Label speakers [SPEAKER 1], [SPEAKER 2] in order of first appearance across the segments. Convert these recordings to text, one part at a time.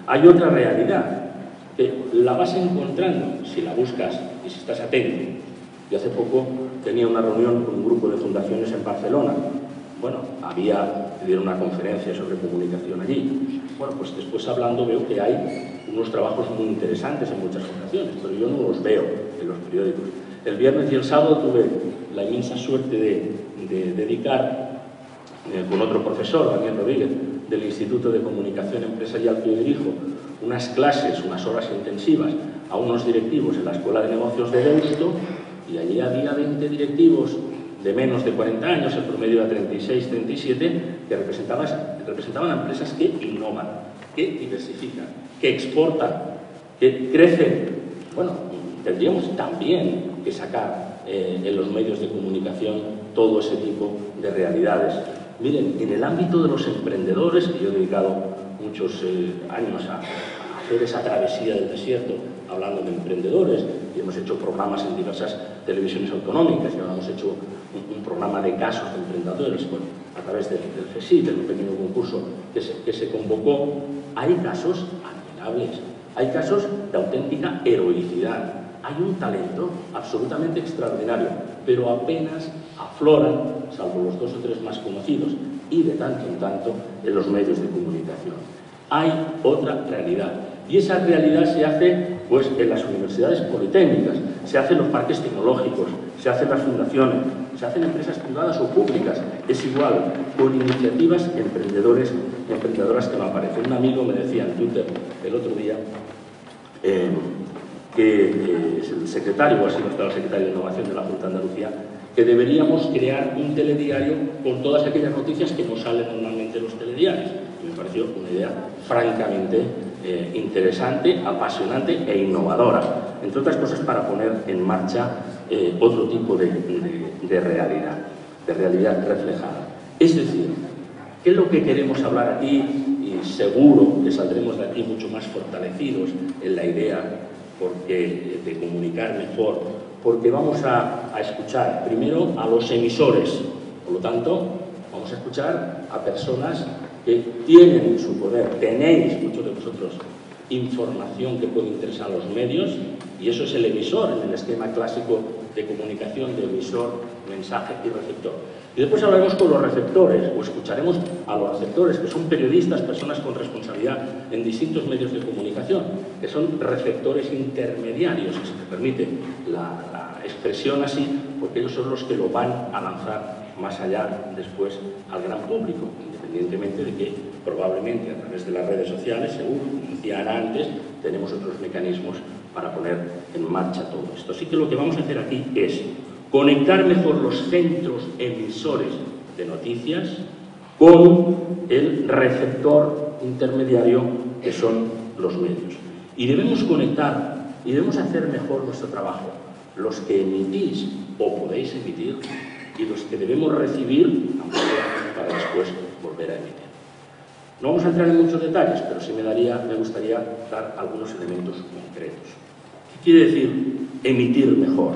[SPEAKER 1] Hay otra realidad que la vas encontrando si la buscas y si estás atento. Yo hace poco tenía una reunión con un grupo de fundaciones en Barcelona. Bueno, dieron una conferencia sobre comunicación allí. Bueno, pues después hablando veo que hay unos trabajos muy interesantes en muchas fundaciones, pero yo no los veo en los periódicos. El viernes y el sábado tuve la inmensa suerte de dedicar con otro profesor, Daniel Rodríguez, del Instituto de Comunicación Empresarial que yo dirijo, unas clases, unas horas intensivas a unos directivos en la Escuela de Negocios de Deusto, y allí había 20 directivos de menos de 40 años, el promedio era 36, 37, que representaban a empresas que innovan, que diversifican, que exportan, que crecen. Bueno, tendríamos también que sacar en los medios de comunicación todo ese tipo de realidades. Miren, en el ámbito de los emprendedores, que yo he dedicado muchos años a hacer esa travesía del desierto, hablando de emprendedores, y hemos hecho programas en diversas televisiones autonómicas, y ahora hemos hecho un programa de casos de emprendedores a través del FESIT, de un pequeño concurso que se convocó. Hay casos admirables, hay casos de auténtica heroicidad, hay un talento absolutamente extraordinario, pero apenas afloran, salvo los 2 o 3 más conocidos, y de tanto en tanto en los medios de comunicación. Hay otra realidad, y esa realidad se hace pues, en las universidades politécnicas, se hace en los parques tecnológicos, se hace en las fundaciones, se hacen empresas privadas o públicas, es igual, con iniciativas emprendedoras que no aparecen. Un amigo me decía en Twitter el otro día que es el secretario, o ha sido hasta el secretario de Innovación de la Junta de Andalucía, que deberíamos crear un telediario con todas aquellas noticias que no salen normalmente en los telediarios. Y me pareció una idea francamente interesante, apasionante e innovadora, entre otras cosas para poner en marcha otro tipo de realidad reflejada. Es decir, ¿qué es lo que queremos hablar aquí? Y seguro que saldremos de aquí mucho más fortalecidos en la idea de comunicar mejor, porque vamos a escuchar primero a los emisores, por lo tanto, vamos a escuchar a personas que tienen en su poder, tenéis, muchos de vosotros, información que puede interesar a los medios, y eso es el emisor en el esquema clásico de comunicación de emisor, mensaje y receptor. Y después hablaremos con los receptores, o escucharemos a los receptores, que son periodistas, personas con responsabilidad en distintos medios de comunicación, que son receptores intermediarios, si se me permite la expresión así, porque ellos son los que lo van a lanzar más allá después al gran público, independientemente de que probablemente a través de las redes sociales, seguro, como decía Ana antes, tenemos otros mecanismos para poner en marcha todo esto. Así que lo que vamos a hacer aquí es conectar mejor los centros emisores de noticias con el receptor intermediario que son los medios. Y debemos conectar y debemos hacer mejor nuestro trabajo, los que emitís o podéis emitir y los que debemos recibir, aunque sea para después volver a emitir. No vamos a entrar en muchos detalles, pero sí me gustaría dar algunos elementos concretos. ¿Qué quiere decir emitir mejor?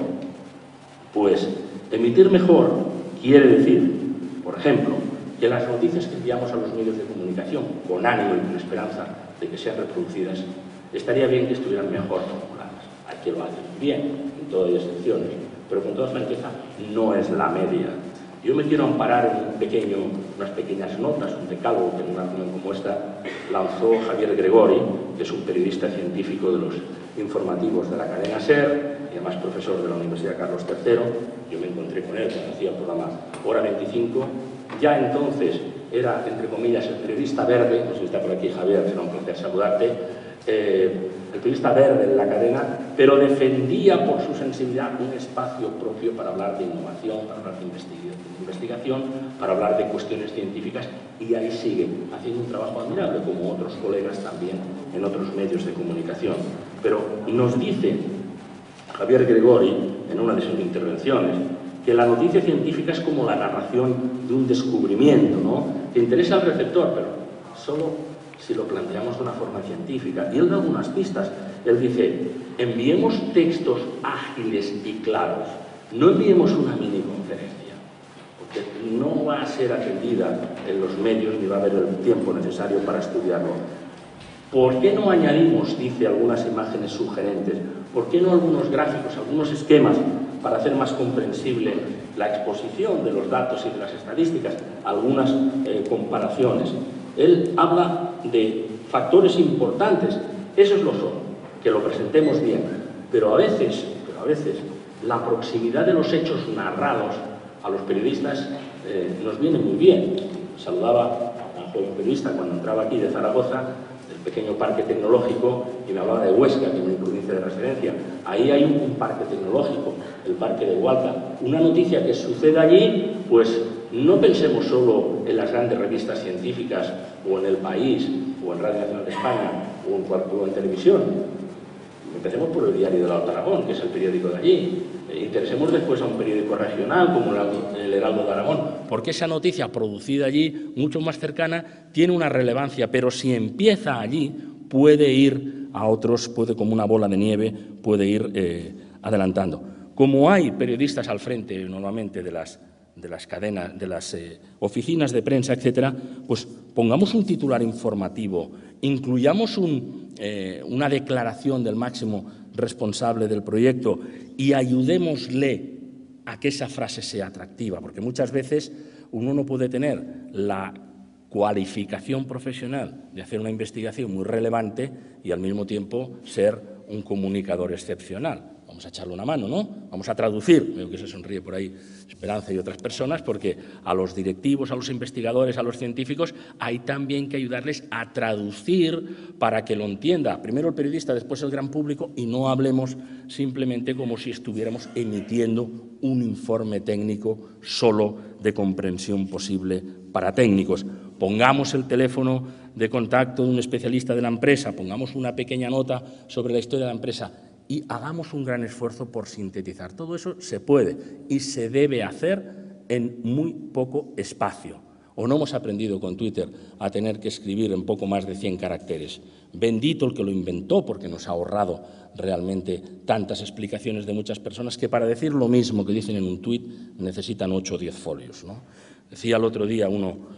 [SPEAKER 1] Pues emitir mejor quiere decir, por ejemplo, que las noticias que enviamos a los medios de comunicación, con ánimo y con esperanza de que sean reproducidas, estaría bien que estuvieran mejor formuladas. Hay que lo hacen bien, en todas las excepciones, pero con toda franqueza no es la media. Yo me quiero amparar en unas pequeñas notas, un decálogo que en una reunión como esta lanzó Javier Gregori, que es un periodista científico de los informativos de la cadena SER y además profesor de la Universidad Carlos III. Yo me encontré con él cuando hacía el programa Hora 25. Ya entonces era, entre comillas, el periodista verde, no sé si está por aquí Javier, será un placer saludarte, el periodista verde de la cadena, pero defendía por su sensibilidad un espacio propio para hablar de innovación, para hablar de investigación, para hablar de cuestiones científicas, y ahí sigue haciendo un trabajo admirable, como otros colegas también en otros medios de comunicación. Pero nos dice Javier Gregori, en una de sus intervenciones, que la noticia científica es como la narración de un descubrimiento, ¿no? Que interesa al receptor, pero solo si lo planteamos de una forma científica. Y él da algunas pistas. Él dice, enviemos textos ágiles y claros, no enviemos una mini conferencia, porque no va a ser atendida en los medios ni va a haber el tiempo necesario para estudiarlo. ¿Por qué no añadimos, dice, algunas imágenes sugerentes? ¿Por qué no algunos gráficos, algunos esquemas para hacer más comprensible la exposición de los datos y de las estadísticas? Algunas comparaciones. Él habla de factores importantes, esos lo son, que lo presentemos bien, pero a veces la proximidad de los hechos narrados a los periodistas nos viene muy bien. Saludaba a un joven periodista cuando entraba aquí de Zaragoza, del pequeño parque tecnológico, y me hablaba de Huesca, que es mi provincia de referencia. Ahí hay un parque tecnológico, el parque de Hualca. Una noticia que sucede allí, pues no pensemos solo en las grandes revistas científicas, o en El País, o en Radio Nacional de España, o en televisión. Empecemos por el Diario del Alto Aragón, que es el periódico de allí. Interesemos después a un periódico regional como el Heraldo de Aragón, porque esa noticia producida allí, mucho más cercana, tiene una relevancia, pero si empieza allí, puede ir a otros, puede, como una bola de nieve, puede ir adelantando. Como hay periodistas al frente normalmente de las cadenas, de las oficinas de prensa, etcétera, pues pongamos un titular informativo, incluyamos una declaración del máximo responsable del proyecto y ayudémosle a que esa frase sea atractiva, porque muchas veces uno no puede tener la cualificación profesional de hacer una investigación muy relevante y al mismo tiempo ser un comunicador excepcional. Vamos a echarle una mano, ¿no? Vamos a traducir, veo que se sonríe por ahí Esperanza y otras personas, porque a los directivos, a los investigadores, a los científicos, hay también que ayudarles a traducir para que lo entienda primero el periodista, después el gran público, y no hablemos simplemente como si estuviéramos emitiendo un informe técnico solo de comprensión posible para técnicos. Pongamos el teléfono de contacto de un especialista de la empresa, pongamos una pequeña nota sobre la historia de la empresa y hagamos un gran esfuerzo por sintetizar. Todo eso se puede y se debe hacer en muy poco espacio. ¿O no hemos aprendido con Twitter a tener que escribir en poco más de 100 caracteres? Bendito el que lo inventó, porque nos ha ahorrado realmente tantas explicaciones de muchas personas que para decir lo mismo que dicen en un tuit necesitan 8 o 10 folios, ¿no? Decía el otro día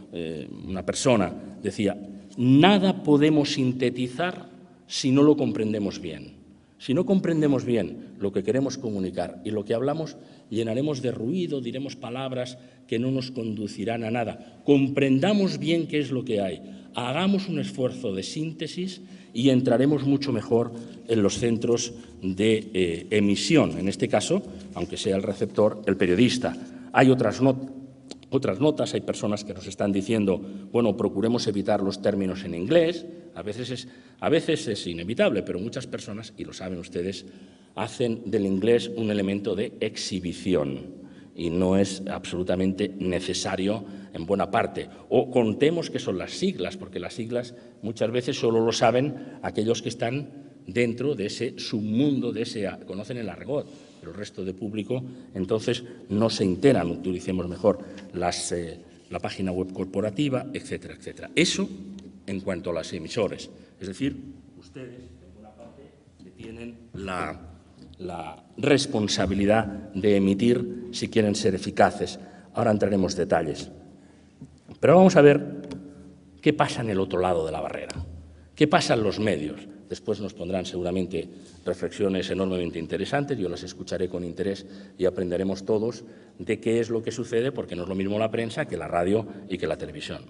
[SPEAKER 1] una persona, decía, nada podemos sintetizar si no lo comprendemos bien. Si no comprendemos bien lo que queremos comunicar y lo que hablamos, llenaremos de ruido, diremos palabras que no nos conducirán a nada. Comprendamos bien qué es lo que hay, hagamos un esfuerzo de síntesis y entraremos mucho mejor en los centros de emisión. En este caso, aunque sea el receptor, el periodista. Hay otras notas, hay personas que nos están diciendo, bueno, procuremos evitar los términos en inglés. A veces es inevitable, pero muchas personas, y lo saben ustedes, hacen del inglés un elemento de exhibición y no es absolutamente necesario en buena parte. O contemos qué son las siglas, porque las siglas muchas veces solo lo saben aquellos que están dentro de ese submundo, conocen el argot, pero el resto de público entonces no se enteran. Utilicemos mejor la página web corporativa, etcétera, etcétera. Eso en cuanto a las emisoras. Es decir, ustedes, en buena parte, tienen la responsabilidad de emitir si quieren ser eficaces. Ahora entraremos en detalles. Pero vamos a ver qué pasa en el otro lado de la barrera. ¿Qué pasa en los medios? Después nos pondrán seguramente reflexiones enormemente interesantes, yo las escucharé con interés y aprenderemos todos de qué es lo que sucede, porque no es lo mismo la prensa que la radio y que la televisión.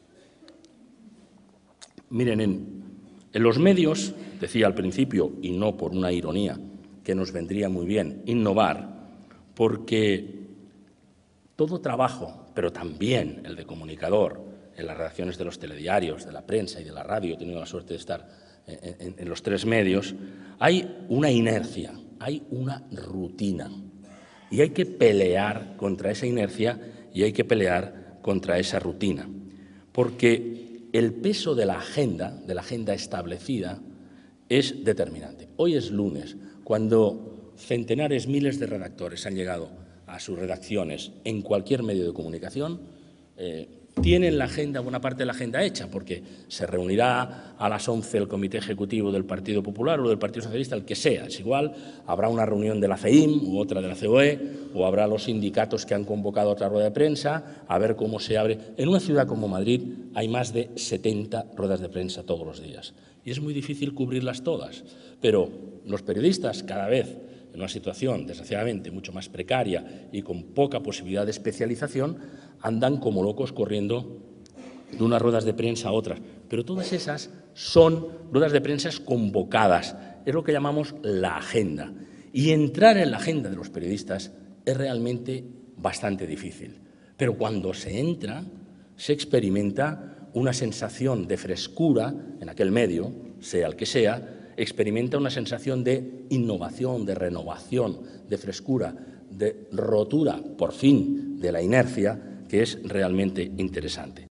[SPEAKER 1] Miren, en los medios, decía al principio, y no por una ironía, que nos vendría muy bien innovar, porque todo trabajo, pero también el de comunicador, en las redacciones de los telediarios, de la prensa y de la radio, he tenido la suerte de estar en los 3 medios, hay una inercia, hay una rutina, y hay que pelear contra esa inercia y hay que pelear contra esa rutina, porque el peso de la agenda establecida, es determinante. Hoy es lunes, cuando centenares, miles de redactores han llegado a sus redacciones en cualquier medio de comunicación, tienen la agenda, buena parte de la agenda hecha, porque se reunirá a las 11 el Comité Ejecutivo del Partido Popular o del Partido Socialista, el que sea, es igual, habrá una reunión de la CEIM u otra de la COE, o habrá los sindicatos que han convocado otra rueda de prensa, a ver cómo se abre. En una ciudad como Madrid hay más de 70 ruedas de prensa todos los días y es muy difícil cubrirlas todas, pero los periodistas cada vez en una situación, desgraciadamente, mucho más precaria y con poca posibilidad de especialización, andan como locos corriendo de unas ruedas de prensa a otras. Pero todas esas son ruedas de prensa convocadas, es lo que llamamos la agenda. Y entrar en la agenda de los periodistas es realmente bastante difícil. Pero cuando se entra, se experimenta una sensación de frescura en aquel medio, sea el que sea, experimenta una sensación de innovación, de renovación, de frescura, de rotura, por fin, de la inercia, que es realmente interesante.